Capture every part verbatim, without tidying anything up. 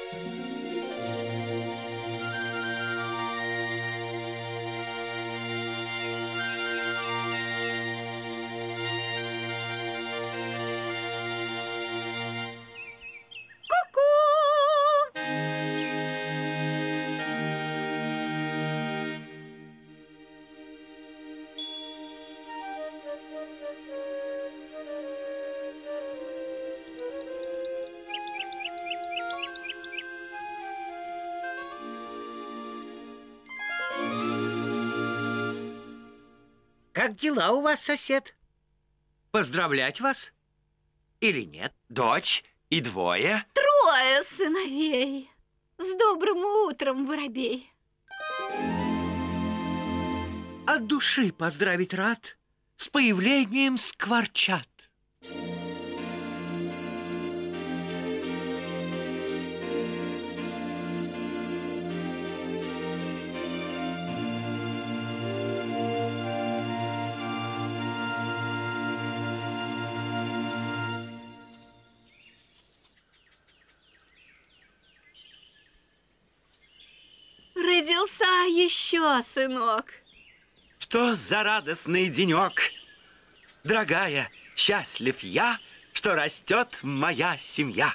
Как дела у вас, сосед? Поздравлять вас? Или нет? Дочь и двое? Трое сыновей. С добрым утром, воробей. От души поздравить рад. С появлением скворчат. Родился еще сынок. Что за радостный денек? Дорогая, счастлив я, что растет моя семья.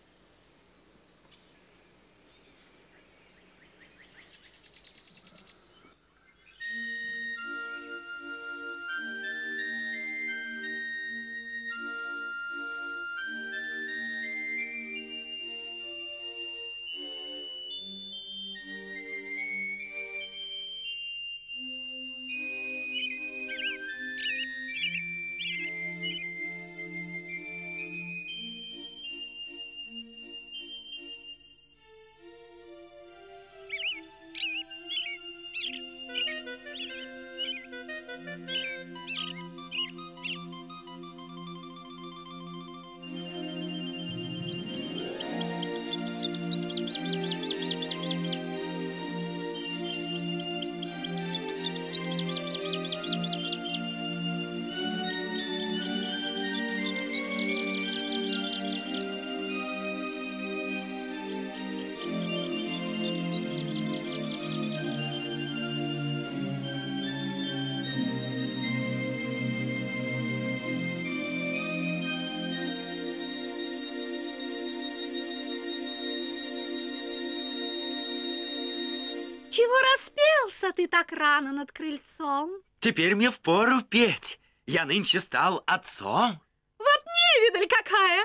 Чего распелся ты так рано над крыльцом? Теперь мне впору петь. Я нынче стал отцом. Вот невидаль какая!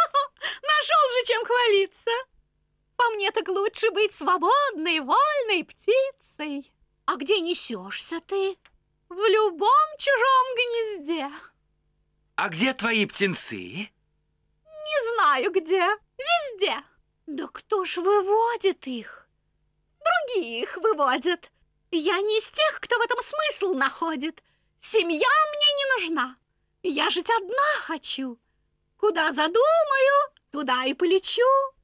Нашел же чем хвалиться. По мне так лучше быть свободной, вольной птицей. А где несешься ты? В любом чужом гнезде. А где твои птенцы? Не знаю где, везде. Да кто ж выводит их? Другие их выводят. Я не из тех, кто в этом смысл находит. Семья мне не нужна. Я жить одна хочу. Куда задумаю, туда и полечу.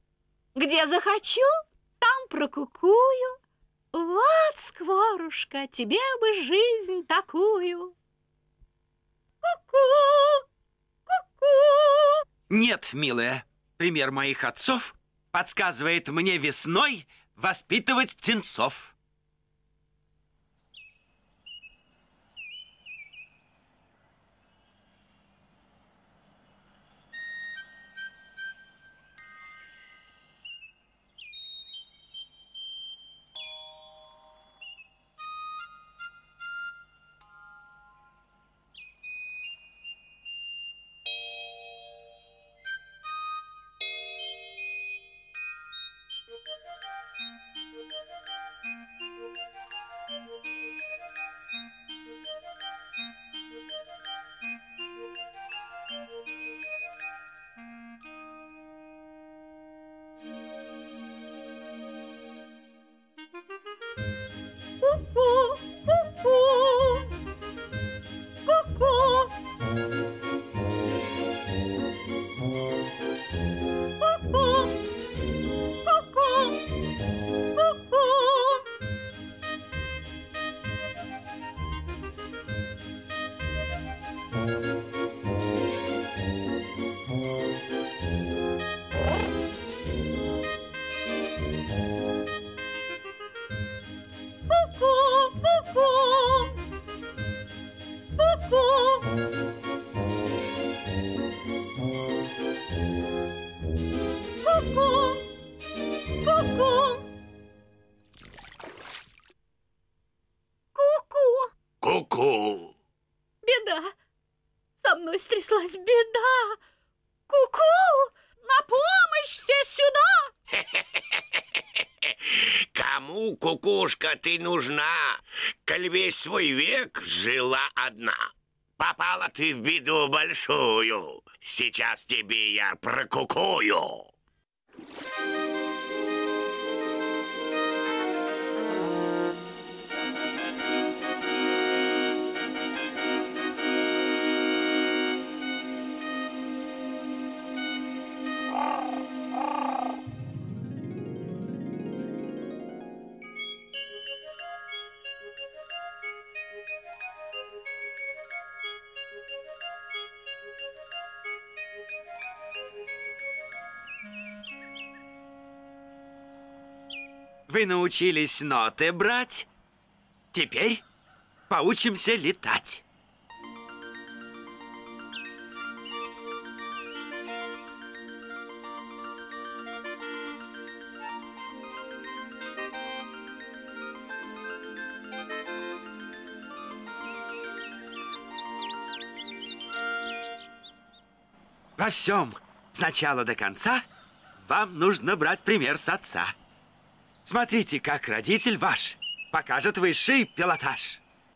Где захочу, там прокукую. Вот, скворушка, тебе бы жизнь такую. Ку-ку, ку-ку. Нет, милая, пример моих отцов подсказывает мне весной воспитывать птенцов. Стряслась беда! Ку-ку! На помощь все сюда! Кому, кукушка, ты нужна, коль весь свой век жила одна? Попала ты в беду большую, сейчас тебе я прокукую. Вы научились ноты брать? Теперь поучимся летать. Во всем, с начала до конца, вам нужно брать пример с отца. Смотрите, как родитель ваш покажет высший пилотаж.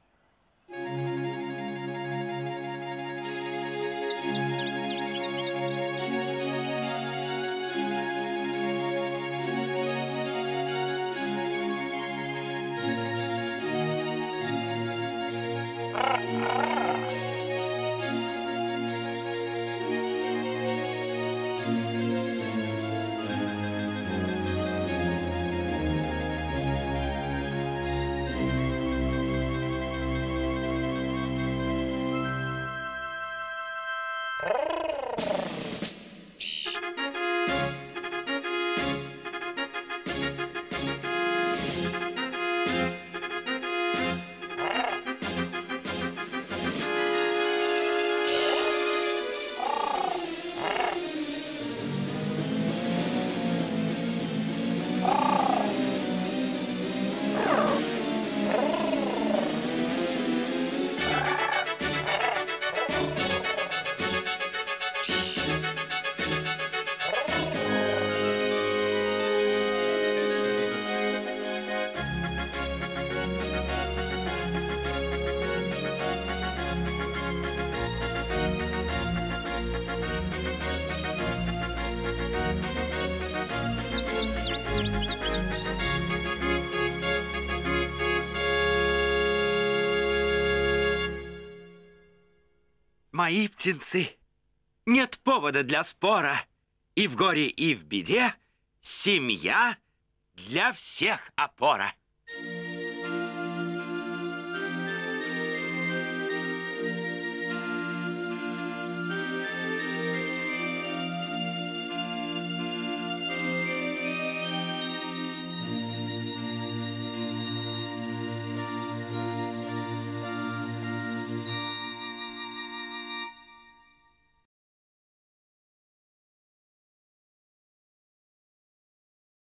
Мои птенцы, нет повода для спора. И в горе, и в беде семья для всех опора.